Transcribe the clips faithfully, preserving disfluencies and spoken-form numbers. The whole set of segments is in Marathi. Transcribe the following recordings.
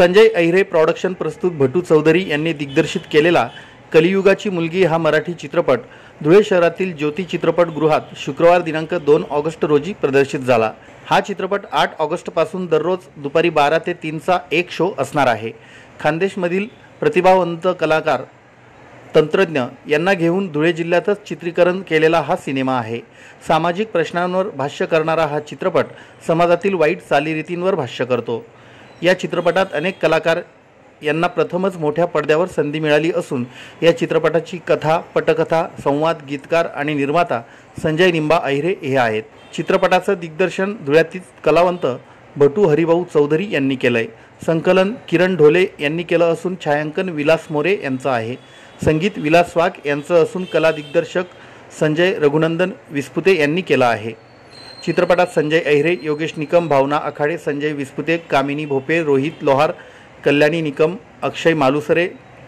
संजय अहिरे प्रोडक्शन प्रस्तुत भटू चौधरी यांनी दिग्दर्शित केलेला कलियुगाची मुलगी हा मराठी चित्रपट धुळे शहरातील ज्योती चित्रपटगृहात शुक्रवार दिनांक दोन ऑगस्ट रोजी प्रदर्शित झाला। हा चित्रपट आठ ऑगस्ट पासून दररोज दुपारी बारा ते तीनचा एक शो असणार आहे। खानदेशमधील प्रतिभावंत कलाकार तंत्रज्ञ यांना घेऊन धुळे जिल्ह्यातच चित्रीकरण केलेला हा सिनेमा आहे। सामाजिक प्रश्नांवर भाष्य करणारा हा चित्रपट समाजातील वाईट चालीरीतींवर भाष्य करतो। या चित्रपटात अनेक कलाकार यांना प्रथमच मोठ्या पडद्यावर संधी मिळाली असून या चित्रपटाची कथा, पटकथा, संवाद, गीतकार आणि निर्माता संजय निंबा अहिरे हे आहेत। चित्रपटाचं दिग्दर्शन धुळ्यातील कलावंत भटू हरिभाऊ चौधरी यांनी केलंय। संकलन किरण ढोले यांनी केलं असून छायांकन विलास मोरे यांचं आहे। संगीत विलास वाघ यांचं असून कला दिग्दर्शक संजय रघुनंदन विस्पुते यांनी केलं आहे। चित्रपटात संजय अहिरे, योगेश निकम, भावना आखाडे, संजय विस्पुते, कामिनी भोपे, रोहित लोहार, कल्याणी निकम, अक्षय मालुसरे,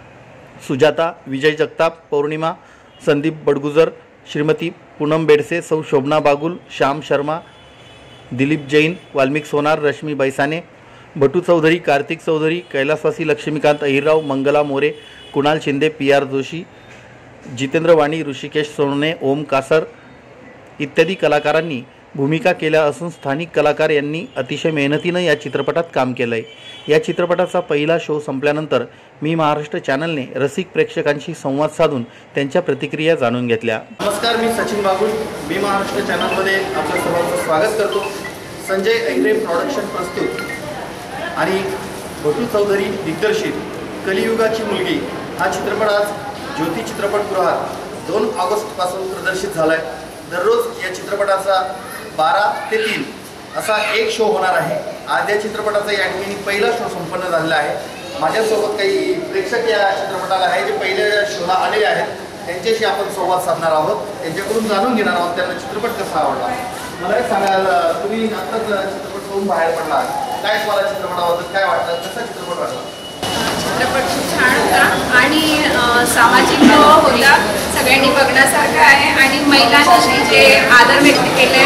सुजाता, विजय जगताप, पौर्णिमा, संदीप बडगुजर, श्रीमती पूनम बेडसे, सौ शोभना बागुल, श्याम शर्मा, दिलीप जैन, वाल्मिक सोनार, रश्मी बैसाने, भटू चौधरी, कार्तिक चौधरी, कैलासवासी लक्ष्मीकांत अहिरराव, मंगला मोरे, कुणाल शिंदे, पी आर जोशी, जितेंद्र वाणी, ऋषिकेश सोनने, ओम कासर इत्यादी कलाकारांनी भूमिका केल्या असून स्थानिक कलाकार यांनी अतिशय मेहनतीने या चित्रपटात काम केलंय। या चित्रपटाचा पहिला शो संपल्यानंतर मी महाराष्ट्र चॅनलने रसिक प्रेक्षकांशी संवाद साधून त्यांच्या प्रतिक्रिया जाणून घेतल्या। नमस्कार, मी सचिन बागुल, मी महाराष्ट्र चॅनलमध्ये आपल्या सर्वांचं स्वागत करतो। संजय अहिरे प्रोडक्शन प्रस्तुत आणि भटू चौधरी दिग्दर्शित कलियुगाची मुलगी हा चित्रपट आज ज्योती चित्रपटगृहात दोन ऑगस्ट पासून प्रदर्शित झाला आहे। दररोज या चित्रपटाचा बारा ते तीन असा एक शो होणार आहे। आज या चित्रपटाचा या ठिकाणी पहिला शो संपन्न झालेला आहे। माझ्यासोबत काही प्रेक्षक या चित्रपटाला आहे जे पहिल्या शोला आलेले आहेत, त्यांच्याशी आपण संवाद साधणार आहोत, त्यांच्याकडून जाणून घेणार आहोत त्यांना चित्रपट कसा आवडला। मला एक सांगायला, तुम्ही आत्ताच चित्रपट पाहून बाहेर पडला, काय तुम्हाला चित्रपटाबद्दल काय वाटतं, कसा चित्रपट वाटला? चित्रपट खूप छान होता आणि सामाजिक होता, सगळ्यांनी बघण्यासारखं आहे आणि महिलांशी जे आदर व्यक्त केले,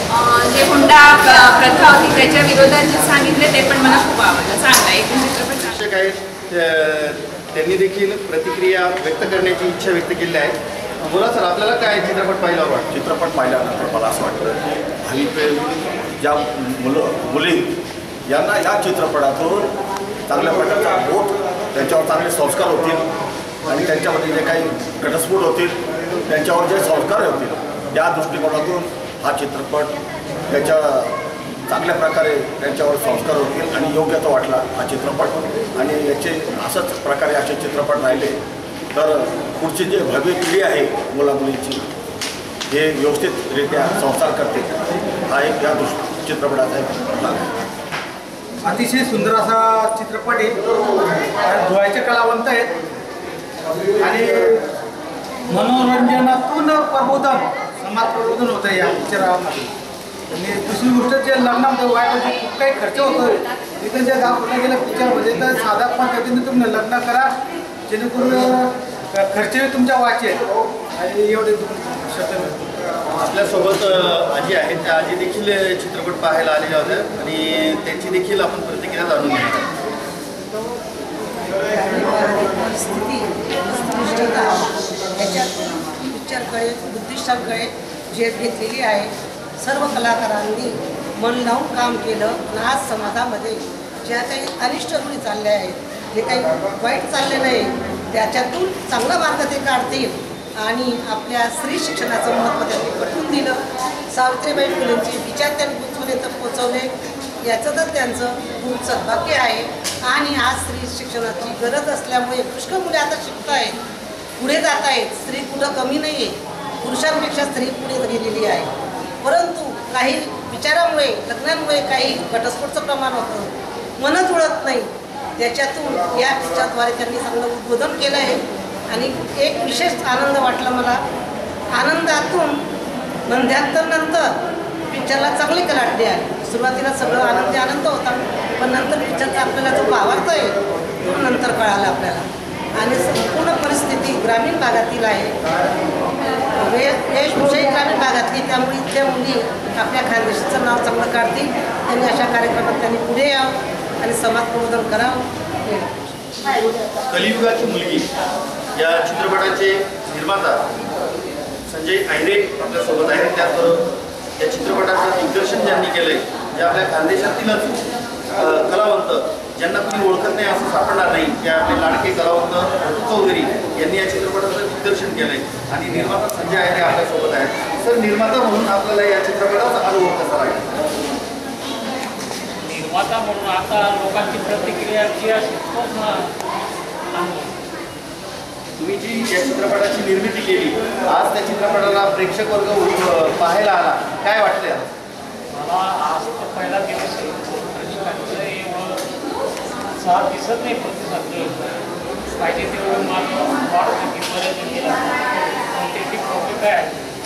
जे हुंडा प्रथा होती त्याच्या विरोधात जे सांगितले ते पण मला खूप आवडलं। चांगला एक चित्रपट शिक्षक आहेत, त्यांनी देखील प्रतिक्रिया व्यक्त करण्याची इच्छा व्यक्त केली आहे। बोला सर, आपल्याला काय चित्रपट पाहिल्यावर वाटतं? चित्रपट पाहिल्यानंतर मला असं वाटतं हल्ली ज्या मुलं मुली यांना या चित्रपटातून चांगल्या प्रकारचा बोट, त्यांच्यावर चांगले संस्कार होतील आणि त्यांच्यामध्ये जे काही घटस्फोट होतील त्यांच्यावर जे संस्कार होतील त्या दृष्टिकोनातून हा चित्रपट त्याच्या चांगल्या प्रकारे त्यांच्यावर संस्कार होतील आणि योग्यता वाटला हा चित्रपट। आणि याचे असंच प्रकारे असे चित्रपट राहिले तर पुढची जी भव्य पिढी आहे मुला मुलींची हे व्यवस्थितरित्या संसार करते, हा एक या दृष्टी चित्रपटाचा एक भाग आहे। अतिशय सुंदर असा चित्रपट आहे। धुळ्याचे कलावंत आहेत आणि मनोरंजनातून प्रबोधन, समाज प्रबोधन होतं या पिक्चरामध्ये। आणि दुसरी गोष्ट जे लग्नामध्ये व्हायला खूप काही खर्च होतो, इथं जे दाखवलं गेलं पिक्चरमध्ये तर साधा पद्धतीने तुम्ही लग्न करा जेणेकरून खर्चही तुमच्या वाचेल आणि एवढे शब्द। आपल्यासोबत आजी आहेत, त्या आजी देखील चित्रपट पाहायला आलेल्या होत्या आणि त्यांची देखील आपण प्रतिक्रिया जाणून घेणार त्याच्यात पिक्चरकडे बुद्धिस्टांकडे झेप घेतलेली आहे। सर्व कलाकारांनी मन लावून काम केलं आणि आज समाजामध्ये ज्या काही अनिष्ट रूढी चालल्या आहेत, जे काही वाईट चालले नाही त्याच्यातून चांगला मार्ग ते काढतील आणि आपल्या स्त्री शिक्षणाचं महत्त्व त्यांनी पटवून दिलं। सावित्रीबाई फुलेंचे विचार त्यांनी पोचवले तर पोचवले, याचं तर त्यांचं खूप सद्भाग्य आहे। आणि आज स्त्री शिक्षणाची गरज असल्यामुळे पुष्कळ मुले आता शिकत आहेत, पुढे जात आहेत। स्त्री कुठं कमी नाही आहे, पुरुषांपेक्षा स्त्री पुढे गेलेली आहे। परंतु काही विचारामुळे, लग्नांमुळे काही घटस्फोटचं प्रमाण होतं, मन जुळत नाही। त्याच्यातून या पिक्चरद्वारे त्यांनी चांगलं उद्बोधन केलं आहे आणि एक विशेष आनंद वाटला मला। आनंदातून नंतर पिक्चरला चांगली कलाटणी आली। सुरुवातीला सगळं आनंदी आनंद होता, पण नंतर पिक्चरचा आपल्याला जो भावार्थ आहे तो नंतर कळाला आपल्याला। आणि संपूर्ण परिस्थिती ग्रामीण भागातील आहे, वेशभूषाही ग्रामीण भागातली, त्यामुळे इथल्या मुली आपल्या खानदेशाचं नाव चांगलं काढतील। त्यांनी अशा कार्यक्रमात त्यांनी पुढे यावं आणि समाज प्रबोधन करावं. कलियुगाची मुलगी या चित्रपटाचे निर्माता संजय अहिरे आपल्यासोबत आहेत. त्याचबरोबर या चित्रपटाचं दिग्दर्शन ज्यांनी केलं आहे, जे आपल्या खानदेशातीलच कलावंत ज्यांना कुणी ओळखत नाही असं सापडणार नाही, त्या आपले लाडके कलावंत भटू चौधरी यांनी या चित्रपटाचं दिग्दर्शन केलं आहे आणि निर्माता संजय अहिरे आपल्यासोबत आहेत. सर, निर्माता म्हणून आपल्याला या चित्रपटाचा अनुभव कसा लागला? निर्माता म्हणून आता लोकांची प्रतिक्रिया जी असते खूप तुम्ही जी या चित्रपटाची निर्मिती केली, आज त्या चित्रपटाला प्रेक्षक वर्ग पाहायला आला, काय वाटतंय? मला आज तर पहिला दिवस आहे, प्रेक्षकांचं एवढं साथ दिसत नाही प्रतिसाद पाहिजे तेवढं मला वाटतं की बरेच गेला ते ती प्रोफिट काय.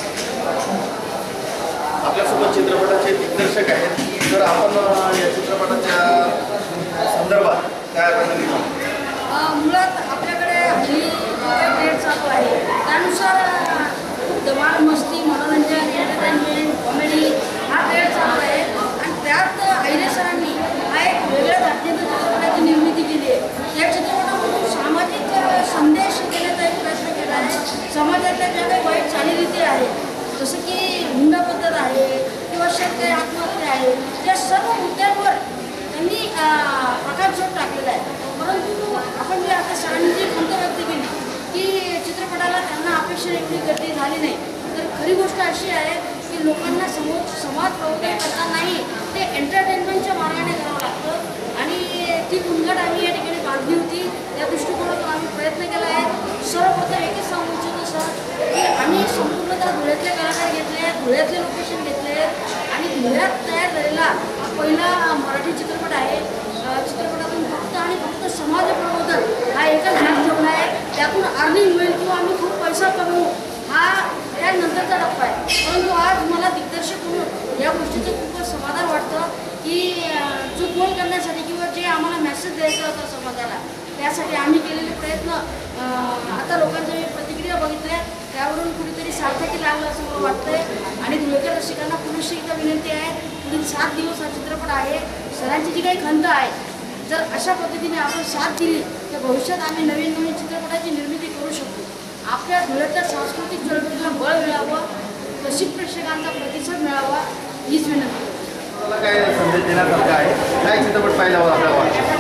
आपल्यासोबत चित्रपटाचे दिग्दर्शक आहेत, तर आपण या चित्रपटाच्या संदर्भात काय आपण मुळात आपल्याकडे हल्ली ट्रेड चालू आहे, त्यानुसार खूप धमाल, मस्ती, मनोरंजन, एंटरटेनमेंट, कॉमेडी हा ट्रेड चालू आहे आणि त्यात अहिरे सरांनी हा एक वेगळ्या धाटणीनं चित्रपटाची निर्मिती केली आहे. या चित्रपटामधून सामाजिक संदेश देण्याचा एक प्रयत्न केला आहे. समाजातल्या ज्या काही वाईट चालीरीती आहेत, जसं की हुंडा पद्धत आहे किंवा शेतकरी आत्महत्या आहे, या सर्व मुद्द्यांवर त्यांनी प्रकाशझोत टाकलेला आहे. परंतु आपण जे आता सरांनी जी खंत व्यक्त केली की चित्रपटाला त्यांना अपेक्षा इतकी गर्दी झाली नाही, तर खरी गोष्ट अशी आहे की लोकांना समोर समाज प्रबोधन करतानाही ते एंटरटेनमेंटच्या मार्गाने करावं लागतं आणि ती गुणघाट आम्ही या ठिकाणी बांधली होती. या दृष्टिकोनातून आम्ही प्रयत्न केला आहे. सर्वप्रथम एकच सांगू इच्छितो सर की आम्ही संपूर्णतः धुळ्यातले कलाकार घेतले आहेत, धुळ्यातले लोकेशन घेतले आहेत आणि धुळ्यात तयार झालेला पहिला मराठी चित्रपट आहे. चित्रपटातून फक्त आणि फक्त समाज प्रबोधन हा एकच भाग ठेवला आहे. त्यातून अर्निंग होईल किंवा आम्ही खूप पैसा कमवू हा त्यानंतरचा टप्पा आहे. परंतु आज मला दिग्दर्शक म्हणून या गोष्टीचं खूपच समाधान वाटतं की जो गोल करण्यासाठी किंवा जे आम्हाला मेसेज द्यायचा होता समाजाला, त्यासाठी आम्ही केलेले प्रयत्न आता लोकांच्या मी प्रतिक्रिया बघितल्या, त्यावरून कुठेतरी सार्थकी लागलं असं मला वाटतंय. आणि धुळेकर रसिकांना पुरुष एकदा विनंती आहे, पुढील सात दिवस हा चित्रपट आहे. सरांची जी काही खंत आहे, जर अशा पद्धतीने आपण साथ दिली तर भविष्यात आम्ही नवीन नवीन चित्रपटाची निर्मिती करू शकतो. आपल्या धुळ्याच्या सांस्कृतिक चळवळीला बळ मिळावं, रसिक प्रेक्षकांचा प्रतिसाद मिळावा हीच विनंती. मला काय संदेश देण्यासारखं आहे, काय चित्रपट पाहिला आपल्याला वाटतं?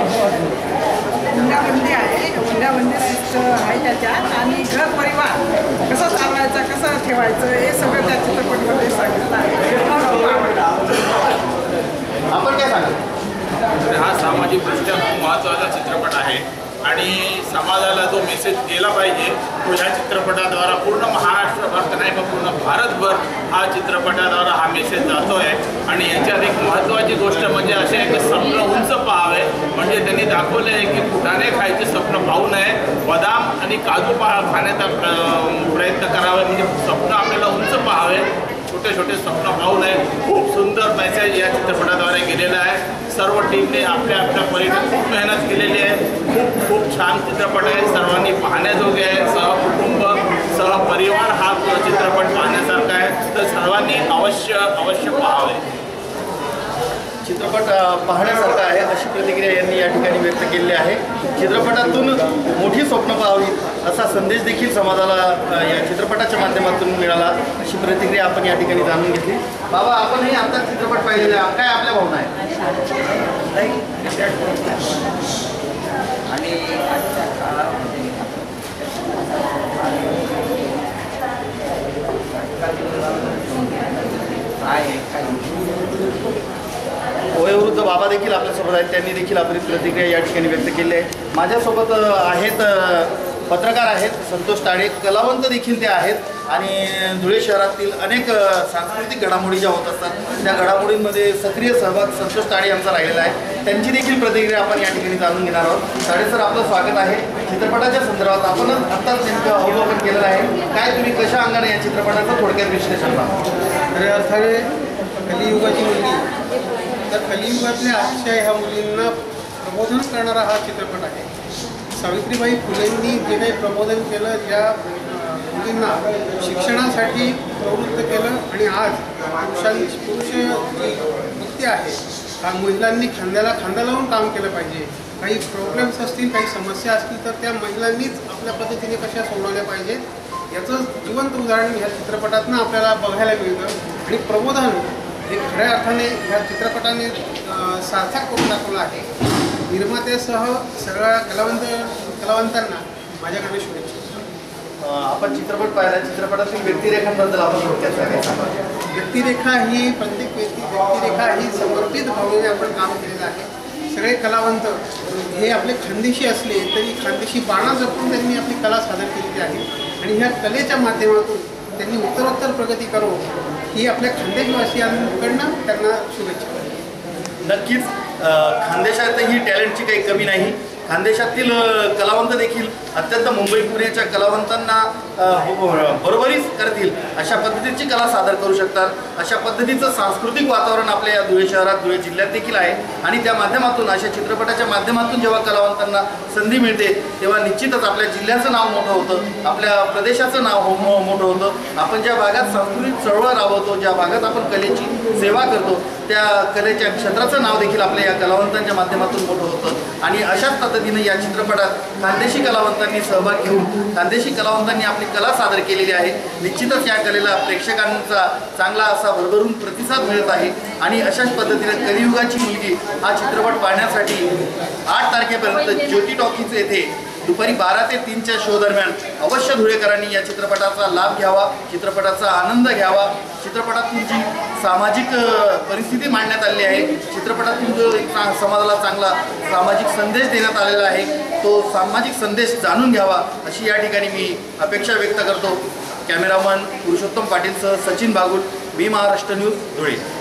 हुंडाबंदी आहे, हुंडाबंदी शिस्त आहे त्याच्यात आणि घर परिवार कसं चालवायचा, कसं ठेवायचं हे सगळं त्या चित्रपटामध्ये सांगितलं आहे. आपण काय सांगा? हा सामाजिकदृष्ट्या खूप महत्त्वाचा चित्रपट आहे आणि समाजाला जो मेसेज गेला पाहिजे तो ह्या चित्रपटाद्वारा पूर्ण महाराष्ट्रभर नाही पण पूर्ण भारतभर हा चित्रपटाद्वारा हा मेसेज जातो आहे. आणि याच्यात एक महत्त्वाची गोष्ट म्हणजे अशी आहे की स्वप्न उंच पाहावे, म्हणजे त्यांनी दाखवलं आहे की फुटाणे खायचे स्वप्न पाहू नये, बदाम आणि काजू पा खाण्याचा प्रयत्न करावे, म्हणजे स्वप्न आपल्याला उंच पाहावे, छोटे छोटे स्वप्न पाहू नये. खूप सुंदर मेसेज या चित्रपटाद्वारे गेलेला आहे. सर्व टीमने आपल्या आपल्या परीने खूप मेहनत केलेली आहे. खूप खूप छान चित्रपट आहे, सर्वांनी पाहण्याजोगे आहे. सहकुटुंब सहपरिवार हा चित्रपट पाहण्यासारखा आहे, तर सर्वांनी अवश्य अवश्य पाहावे. चित्रपट पाहण्यासारखा आहे अशी प्रतिक्रिया यांनी या ठिकाणी व्यक्त केलेली आहे. चित्रपटातून मोठी स्वप्न पाहावी असा संदेश देखील समाजाला या चित्रपटाच्या माध्यमातून मिळाला, अशी प्रतिक्रिया आपण या ठिकाणी जाणून घेतली. बाबा, आपणही आता चित्रपट पाहिलेला आहे, काय आपल्या भावना आहे? आणि आजच्या काळामध्ये वयोवृद्ध बाबा देखील आपल्यासोबत आहेत, त्यांनी देखील आपली प्रतिक्रिया या ठिकाणी व्यक्त केली आहे. माझ्यासोबत आहेत पत्रकार आहेत संतोष ताडे, कलावंत देखील ते आहेत आणि धुळे शहरातील अनेक सांस्कृतिक घडामोडी ज्या होत असतात त्या घडामोडींमध्ये सक्रिय सहभाग संतोष ताडे यांचा राहिलेला आहे. त्यांची देखील प्रतिक्रिया आपण या ठिकाणी जाणून घेणार आहोत. ताडे सर, आपलं स्वागत आहे. चित्रपटाच्या संदर्भात आपण आत्ताच नेमकं अवलोकन केलेलं आहे, काय तुम्ही कशा अंगाने या चित्रपटाचं थोडक्यात विश्लेषण करा? खऱ्या अर्थाने कलियुगाची मुलगी, तर कलियुगातल्या अतिशय ह्या मुलींना प्रबोधन करणारा हा चित्रपट आहे. सावित्रीबाई फुलेंनी जे काही प्रबोधन केलं, ज्या मुलींना शिक्षणासाठी प्रवृत्त केलं आणि आज पुरुषांची पुरुष जी वृत्ती आहे का महिलांनी खांद्याला खांदा लावून काम केलं पाहिजे. काही प्रॉब्लेम्स असतील, काही समस्या असतील तर त्या महिलांनीच आपल्या पद्धतीने कशा सोडवल्या पाहिजेत याचं जिवंत उदाहरण ह्या चित्रपटातनं आपल्याला बघायला मिळतं. आणि प्रबोधन हे खऱ्या अर्थाने ह्या चित्रपटाने सार्थक करून दाखवलं आहे. निर्मात्यासह सगळ्या कलावंत कलावंतांना माझ्याकडे शुभेच्छा. आपण चित्रपट पाहिला, चित्रपटातील व्यक्तिरेखांबद्दल आपण थोडक्यात काय सांगा. व्यक्तिरेखा ही प्रत्येक व्यक्ती व्यक्तिरेखा ही समर्पित भावनेने आपण काम केलेलं आहे. सगळे कलावंत हे आपले खानदेशी असले तरी खानदेशी बाणा जपून त्यांनी आपली कला सादर केलेली आहे. आणि ह्या कलेच्या माध्यमातून त्यांनी उत्तरोत्तर प्रगती करो ही आपल्या खानदेशवासियांकडनं त्यांना शुभेच्छा. नक्कीच खानदेशातही टॅलेंटची काही कमी नाही. खानदेशातील कलावंत देखील अत्यंत मुंबई पुण्याच्या कलावंतांना बरोबरीच करतील अशा पद्धतीची कला सादर करू शकतात. अशा पद्धतीचं सांस्कृतिक वातावरण आपल्या या धुळे शहरात, धुळे जिल्ह्यात देखील आहे. आणि त्या माध्यमातून, अशा चित्रपटाच्या माध्यमातून जेव्हा कलावंतांना संधी मिळते तेव्हा निश्चितच आपल्या जिल्ह्याचं नाव मोठं होतं, आपल्या प्रदेशाचं नाव हो मोठं होतं. आपण ज्या भागात सांस्कृतिक चळवळ राबवतो, ज्या भागात आपण कलेची सेवा करतो त्या कलेच्या क्षेत्राचं नाव देखील आपल्या या कलावंतांच्या माध्यमातून मोठं होतं. आणि अशाच पद्धतीने या चित्रपटात खानदेशी कलावंतांनी सहभाग घेऊन खानदेशी कलावंतांनी आपली कला सादर केलेली आहे. निश्चितच या कलेला प्रेक्षकांचा चांगला असा भरभरून प्रतिसाद मिळत आहे. आणि अशाच पद्धतीने कलियुगाची मुलगी हा चित्रपट पाहण्यासाठी आठ तारखेपर्यंत ज्योती टॉकीज येथे दुपारी बारा ते तीनच्या शो दरम्यान अवश्य धुळेकरांनी या चित्रपटाचा लाभ घ्यावा, चित्रपटाचा आनंद घ्यावा. चित्रपटातून जी सामाजिक परिस्थिती मांडण्यात आलेली आहे, चित्रपटातून जो एक समाजाला चांगला सामाजिक संदेश देण्यात आलेला आहे, तो सामाजिक संदेश जाणून घ्यावा अशी या ठिकाणी मी अपेक्षा व्यक्त करतो. कॅमेरामन पुरुषोत्तम पाटीलसह सचिन बागुल, बी महाराष्ट्र न्यूज, धुळे.